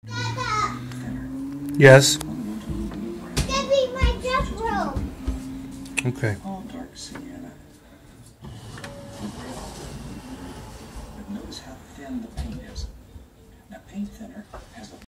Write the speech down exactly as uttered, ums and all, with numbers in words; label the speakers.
Speaker 1: Yes.
Speaker 2: Debbie, my dress robe.
Speaker 1: Okay.
Speaker 3: All dark sienna. But notice how thin the paint is. Now, paint thinner has a